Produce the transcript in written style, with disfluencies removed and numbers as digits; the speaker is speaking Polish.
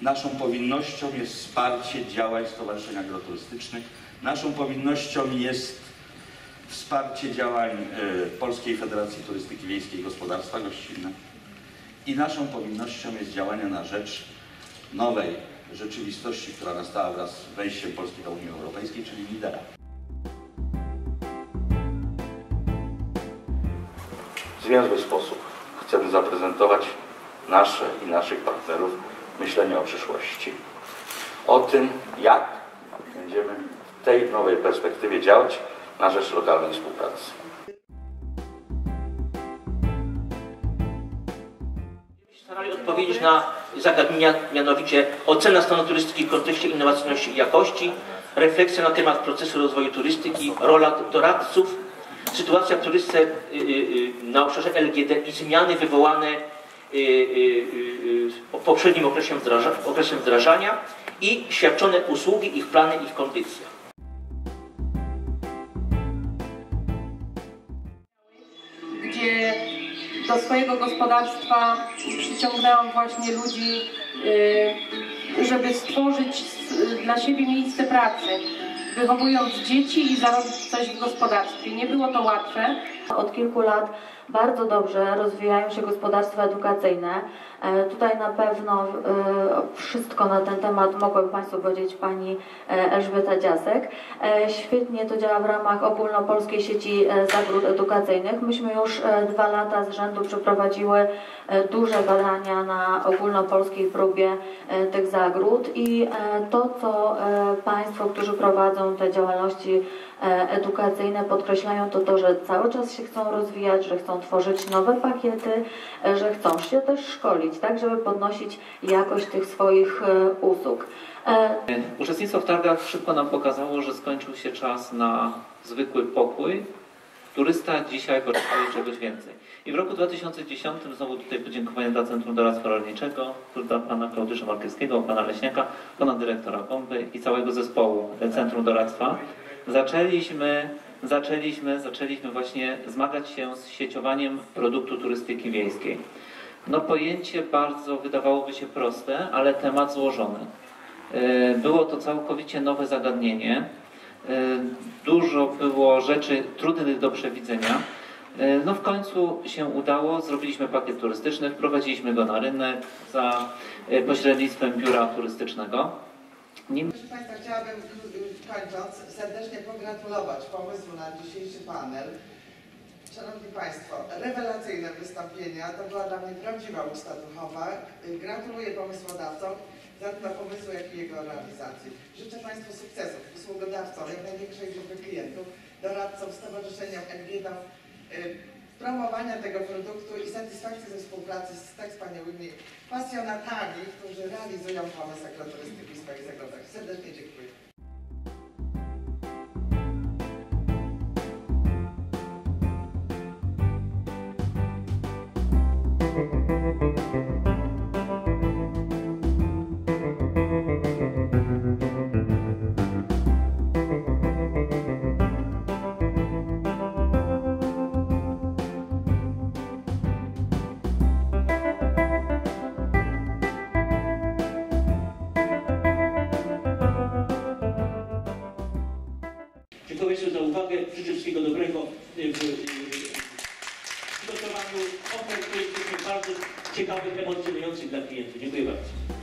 Naszą powinnością jest wsparcie działań stowarzyszeń agroturystycznych. Naszą powinnością jest wsparcie działań Polskiej Federacji Turystyki Wiejskiej i Gospodarstwa Gościnne. I naszą powinnością jest działanie na rzecz nowej rzeczywistości, która nastała wraz z wejściem Polski do Unii Europejskiej, czyli lidera. W zwięzły sposób chcemy zaprezentować nasze i naszych partnerów myślenie o przyszłości. O tym, jak będziemy w tej nowej perspektywie działać na rzecz lokalnej współpracy. Starali odpowiedzieć na zagadnienia, mianowicie ocena stanu turystyki w kontekście innowacyjności i jakości, refleksja na temat procesu rozwoju turystyki, rola doradców, sytuacja w turystyce na obszarze LGD i zmiany wywołane poprzednim okresem wdrażania i świadczone usługi, ich plany, ich kondycja. Gdzie do swojego gospodarstwa przyciągnęłam właśnie ludzi, żeby stworzyć dla siebie miejsce pracy, wychowując dzieci i zarobić coś w gospodarstwie. Nie było to łatwe. Od kilku lat bardzo dobrze rozwijają się gospodarstwa edukacyjne. Tutaj na pewno wszystko na ten temat mogłaby Państwu powiedzieć pani Elżbieta Dziasek. Świetnie to działa w ramach ogólnopolskiej sieci zagród edukacyjnych. Myśmy już 2 lata z rzędu przeprowadziły duże badania na ogólnopolskiej próbie tych zagród i to, co Państwo, którzy prowadzą te działalności edukacyjne podkreślają, to, że cały czas się chcą rozwijać, że chcą tworzyć nowe pakiety, że chcą się też szkolić, tak żeby podnosić jakość tych swoich usług. Uczestnictwo w targach szybko nam pokazało, że skończył się czas na zwykły pokój. Turysta dzisiaj potrzebuje czegoś więcej. I w roku 2010 znowu tutaj podziękowania dla Centrum Doradztwa Rolniczego, dla pana Klaudysza Markiewskiego, pana Leśniaka, pana dyrektora Bomby i całego zespołu Centrum Doradztwa. Zaczęliśmy właśnie zmagać się z sieciowaniem produktu turystyki wiejskiej. No pojęcie bardzo wydawałoby się proste, ale temat złożony. Było to całkowicie nowe zagadnienie. Dużo było rzeczy trudnych do przewidzenia. No w końcu się udało, zrobiliśmy pakiet turystyczny, wprowadziliśmy go na rynek za pośrednictwem biura turystycznego. Proszę Państwa, chciałabym kończąc serdecznie pogratulować pomysłu na dzisiejszy panel. Szanowni Państwo, rewelacyjne wystąpienia, to była dla mnie prawdziwa usta duchowa. Gratuluję pomysłodawcom zarówno pomysłu, jak i jego realizacji. Życzę Państwu sukcesów, usługodawcom, jak największej grupy klientów, doradcom, stowarzyszeniom, NGO-om, promowania tego produktu i satysfakcji ze współpracy z tak wspaniałymi pasjonatami, którzy realizują pomysł agroturystyki w swoich zagrodach. Serdecznie dziękuję. Dziękuję Państwu za uwagę. Życzę wszystkiego dobrego w przygotowaniu ofert, które są bardzo ciekawych, emocjonujących dla klientów. Dziękuję bardzo.